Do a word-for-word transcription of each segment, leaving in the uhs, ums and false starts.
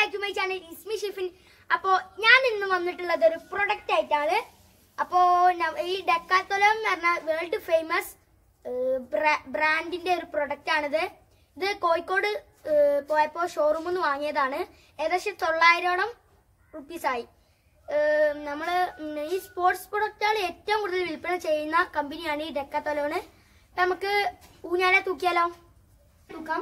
Back to my channel Ismi Shifin. അപ്പോ ഞാൻ ഇന്ന് വന്നിട്ടുള്ളത് ഒരു പ്രൊഡക്റ്റ് ആയിട്ടാണ്. അപ്പോ ഈ ഡെക്കാത്തോളം എന്ന് പറഞ്ഞ വേൾഡ് ഫേമസ് ബ്രാൻഡിന്റെ ഒരു പ്രൊഡക്റ്റ് ആണിത്. ഇത് കോഴിക്കോട് പോയപ്പോ ഷോറൂമിൽ നിന്ന് വാങ്ങിയതാണ്. ഏകദേശം തൊള്ളായിരോളം റുപ്പീസ് ആയി. നമ്മള് ഈ സ്പോർട്സ് പ്രൊഡക്റ്റുകൾ ഏറ്റവും കൂടുതൽ വിൽപ്പന ചെയ്യുന്ന കമ്പനിയാണ് ഈ ഡെക്കാത്തോലോണ്. നമുക്ക് ഊഞ്ഞാലെ തൂക്കിയാലോ? തൂക്കാം.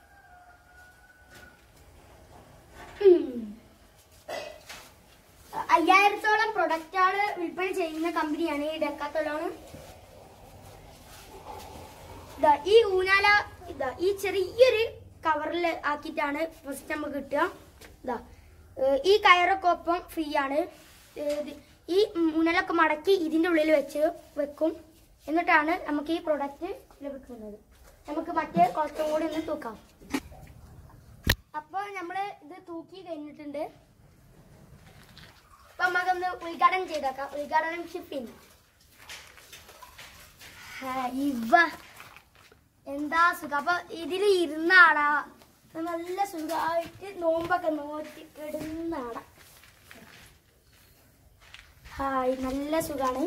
അയ്യായിരത്തോളം പ്രൊഡക്റ്റുകൾ വിൽപ്പന ചെയ്യുന്ന കമ്പനിയാണ് ഈ ഡെക്കാത്തോലോണ്. ഇതാ ഈ ഊഞ്ഞാല ഇതാ ഈ ചെറിയൊരു കവറിൽ ആക്കിയിട്ടാണ് ഫസ്റ്റ് നമുക്ക് കിട്ടുക. ഇതാ ഈ കയറൊക്കെ ഒപ്പം ഫ്രീ ആണ്. ഈ ഊഞ്ഞാലൊക്കെ മടക്കി ഇതിന്റെ ഉള്ളിൽ വെച്ച് വെക്കും. എന്നിട്ടാണ് നമുക്ക് ഈ പ്രൊഡക്റ്റ് ലഭിക്കുന്നത്. നമുക്ക് മറ്റേ കുറച്ചും കൂടി ഒന്ന് തൂക്കാം. അപ്പൊ നമ്മള് ഇത് തൂക്കി കഴിഞ്ഞിട്ടുണ്ട്. അപ്പൊ നമുക്കൊന്ന് ഉദ്ഘാടനം ചെയ്തേക്കാം. ഉദ്ഘാടനം ഷിപ്പിംഗ്. ഇവ എന്താ സുഖം. അപ്പൊ ഇതിൽ ഇരുന്നാടാ നല്ല സുഖമായിട്ട് നോമ്പൊക്കെ നോറ്റി കിടന്നാടാ. ഹായ് നല്ല സുഖാണ്.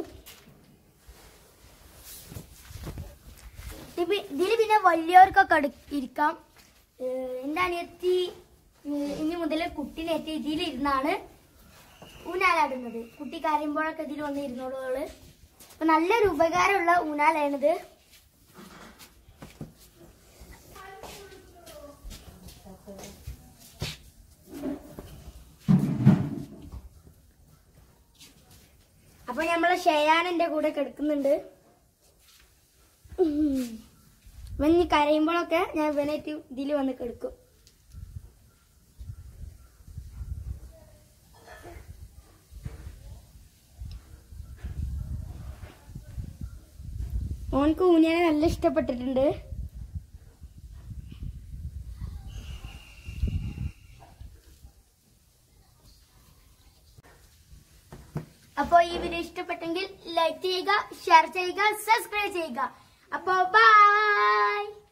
ഇതില് പിന്നെ വലിയവർക്കൊക്കെ ഇരിക്കാം. എന്റെ അനിയത്തി ഇനി മുതൽ കുട്ടീനെത്തി ഇതിലിരുന്നാണ് ഊഞ്ഞാലാടുന്നത്. കുട്ടി കരയുമ്പോഴൊക്കെ ഇതിൽ വന്ന് ഇരുന്നോളൂ. അപ്പൊ നല്ലൊരു ഉപകാരമുള്ള ഊഞ്ഞാലാണിത്. അപ്പൊ നമ്മള് ഷെയാൻ എന്റെ കൂടെ കിടക്കുന്നുണ്ട്. ഇവൻ കരയുമ്പോഴൊക്കെ ഞാൻ ഇവനായിട്ട് ഇതിൽ വന്ന് കിടക്കും. ഓനക്ക് ഊഞ്ഞാനെ നല്ല ഇഷ്ടപ്പെട്ടിട്ടുണ്ട്. അപ്പോ ഈ വീഡിയോ ഇഷ്ടപ്പെട്ടെങ്കിൽ ലൈക്ക് ചെയ്യുക, ഷെയർ ചെയ്യുക, സബ്സ്ക്രൈബ് ചെയ്യുക. അപ്പോ ബൈ.